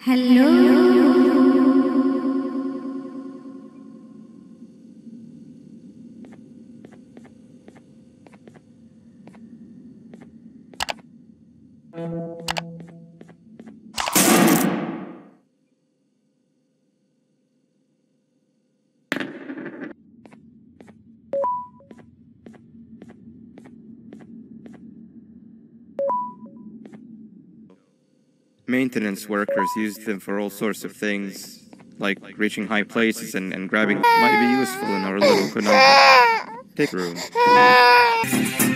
Hello. Maintenance workers use them for all sorts of things, like reaching high places and grabbing might be useful in our little conundrum. Take room.